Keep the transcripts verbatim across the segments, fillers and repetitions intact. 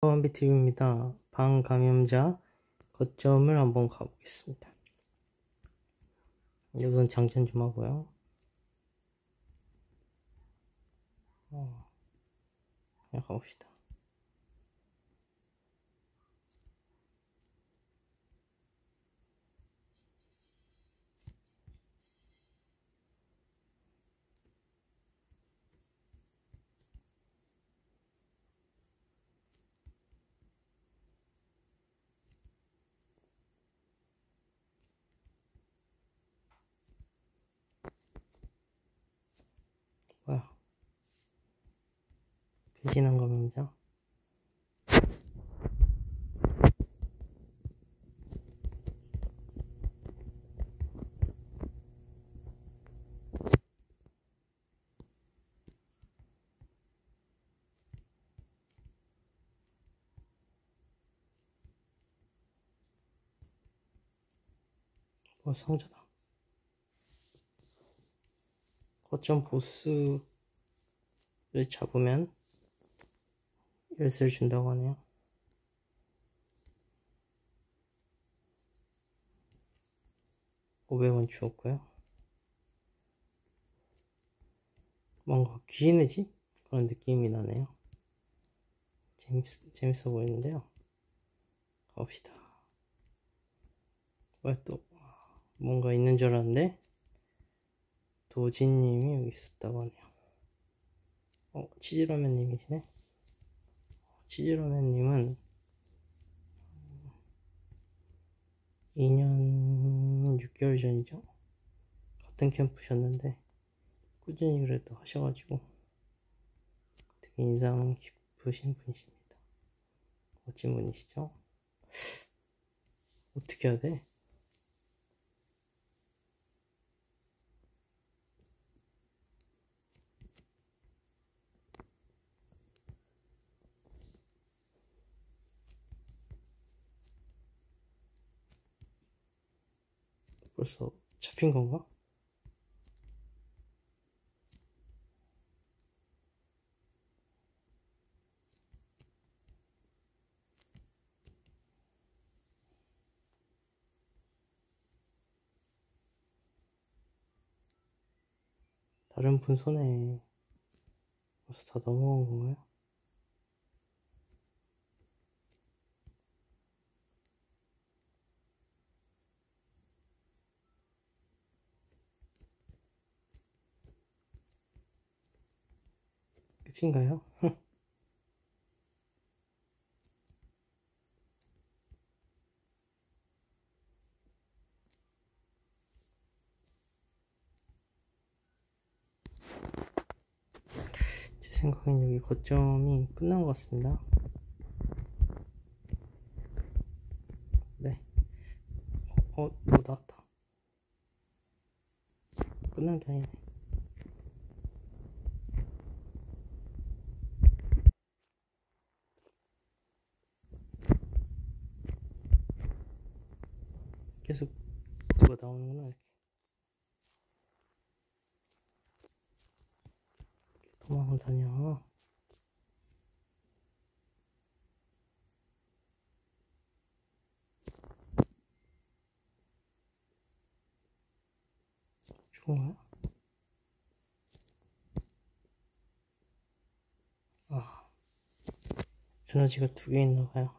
한비티비입니다. 방감염자 거점을 한번 가보겠습니다. 우선 장전 좀 하고요. 어, 그냥 가봅시다. 뭐야? 배신한 감염자? 뭐 상자다. 거점 보스를 잡으면 열쇠를 준다고 하네요. 오백 원 주었고요. 뭔가 귀인의 집? 그런 느낌이 나네요. 재밌, 재밌어 보이는데요. 가봅시다. 왜 또 뭔가 있는 줄 알았는데 도지님이 여기 있었다고 하네요. 어, 치즈러맨님이시네. 치즈러맨님은 이 년 육 개월 전이죠. 같은 캠프셨는데 꾸준히 그래도 하셔가지고 되게 인상 깊으신 분이십니다. 멋진 분이시죠? 어떻게 해야 돼? 벌써 잡힌 건가? 다른 분 손에 벌써 다 넘어간 건가요? 끝인가요? 제 생각엔 여기 거점이 끝난 것 같습니다. 네. 어, 어, 뭐 나왔다. 끝난 게 아니네. 계속 누가 나오는구나. 이렇게 도망을 다녀. 죽은 거야? 아, 에너지가 두 개 있나 봐요.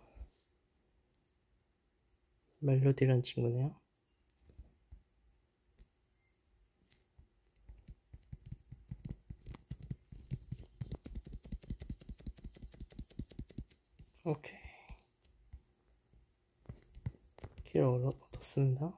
멜로디란 친구네요. 오케이. 키를 얻었습니다.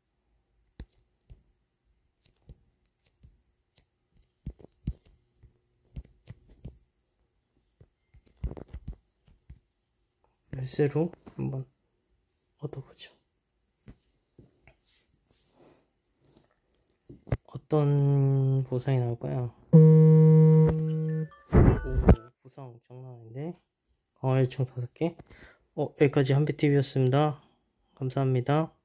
열쇠로 한번 얻어보죠. 어떤 보상이 나올까요? 오, 보상 장난 아닌데. 강화 요청 다섯 개. 어, 여기까지 한비티비였습니다. 감사합니다.